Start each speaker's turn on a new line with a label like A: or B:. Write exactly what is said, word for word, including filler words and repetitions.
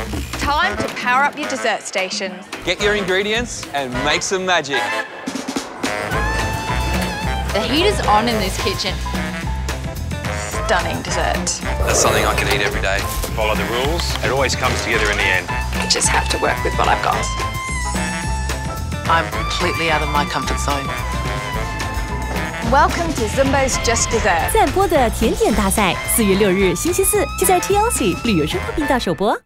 A: Time to power up your dessert station.
B: Get your ingredients and make some magic.
A: The heat is on in this kitchen. Stunning dessert.
B: That's something I can eat every day.
C: Follow the rules. It always comes together in the end.
A: I just have to work with what I've got.
D: I'm completely out of my comfort zone.
A: Welcome to Zumbo's Just Dessert.
E: 赞播的甜点大赛，四月六日星期四就在 T L C 旅游生活频道首播。